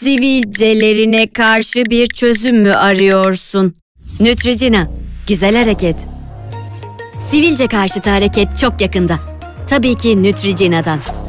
Sivilcelerine karşı bir çözüm mü arıyorsun? Neutrogena, güzel hareket. Sivilce karşıtı hareket çok yakında. Tabii ki Neutrogena'dan.